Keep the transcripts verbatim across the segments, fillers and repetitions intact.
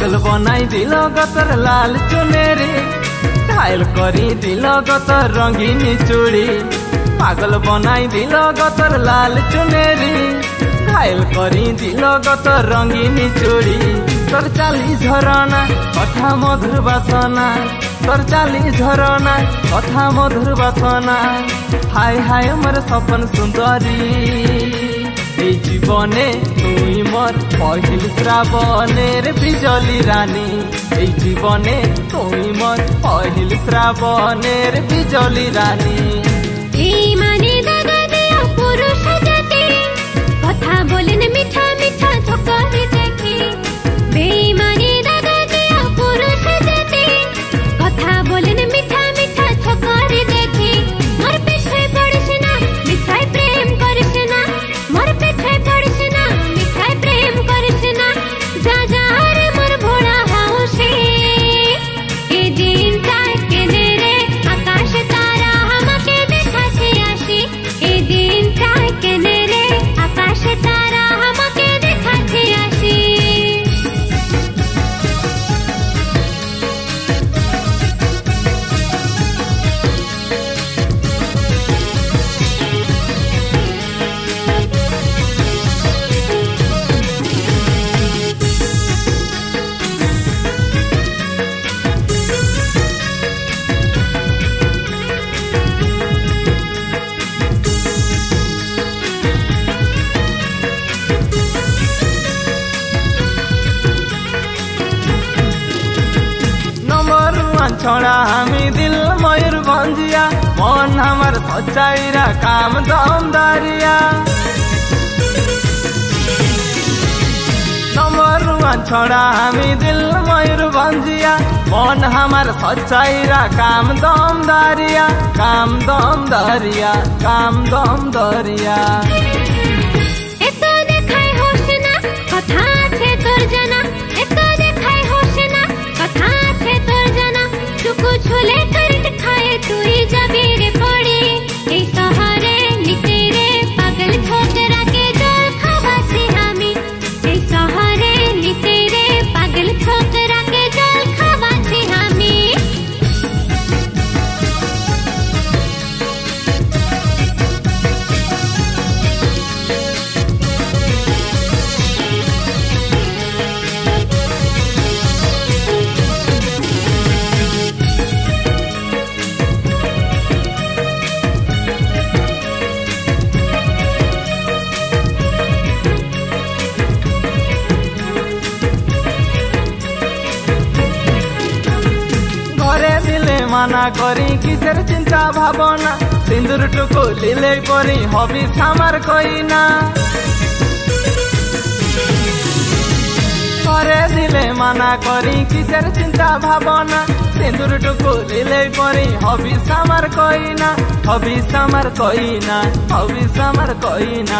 पागल बनाई दिल गतर लाल चुनेरी घायल करी दिल गतर रंगीन चूड़ी पागल बनाई दिल गतर लाल चुनेरी घायल करी दिल गतर रंगीन चूड़ी तोर चाली झरना कथा मधुर बासना तोर चाली झरना कथा मधुर बासना हाय हाय मोर सपन सुंदरी जीवने तुई मोर पहिल श्रावणेर बिजली रानी जीवने तुई मोर पहिल श्रावणेर बिजली रानी माने दादा दिया पुरुष जाति कथा बोलेन मिठा मिठा छोकरी देखी बेईमानी दादा दिया पुरुष जाति कथा बोलेन मिठा मिठा छोकरी देखी मोर पीछे पड़िस ना मिठाई प्रेम करिस ना मोर पीछे पड़िस ना मिठाई प्रेम करिस ना जा जा रे मोर भोला हाउसी ए दिन ताके रे आकाश तारा हमके देखाछे आशी ए दिन ताके रे आकाश तारा हमके देखाछे आशी छोड़ा हमी दिल मयूर भंजिया मन हमार सच्चाईरा काम दमदारिया नंबर वन छोड़ा हमी दिल मयूर भंजिया मन हमार सच्चाईरा काम दमदारिया काम दमदारिया काम दमदारिया छोले करट खाए तुई जबीरे पड़ी ए सहारे नितेरे पागल छोकरा के जोर खावाछे हामी ए सहारे नितेरे पागल छोकरा के जोर खावाछे हामी माना करी किसर चिंता भावना सिंदूर टुकु लीले परी हबी सामार कोइना करे दिले माना करी किसर चिंता भावना सिंदूर टुकु लीले परी हबी सामार कोइना हबी सामार कोइना हबी सामार कोइना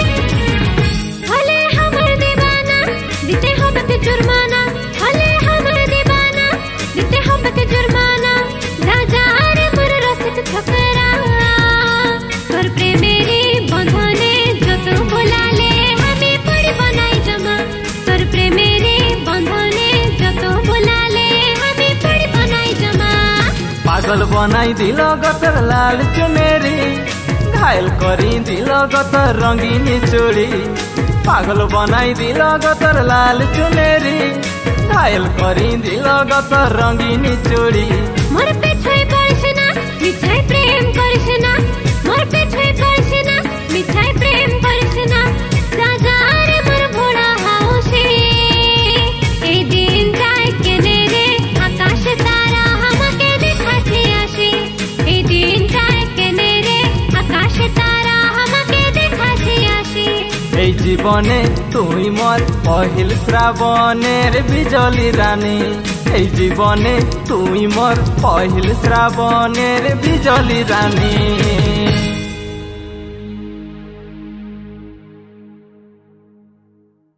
हले हमर दीवाना दिते होबे जुर्माना हले हमर दीवाना दिते होबे जुर्माना राजा रे मोर रसिक छोकरा तोर प्रेमेरी बंधने जो तू बुलाले हमें पड़ी बनाई जमा तोर प्रेमेरी बंधने जो तू बुलाले हमें पड़ी बनाई जमा पागल बनाई दिल गतर लाल चुनेरी घायल करी दिल गतर रंगीन चूड़ी पागल बनाई दिल गतर लाल चुनेरी घायल करी दिल गतर रंगीन चूड़ी मोर पीछे पड़िस ना मिठाई प्रेम करिस ना मोर पीछे पड़िस ना मिठाई प्रेम करिस ना जा जा रे मोर भोला हाउसी ए दिन ताके रे आकाश तारा हमके देखाछे आशी ए दिन ताके रे आकाश तारा हमके देखाछे आशी ए जीवने तुई मोर पहिल श्रावणेर बिजली रानी ए जीवने तुई मोर पहिल श्रावणेर बिजली रानी।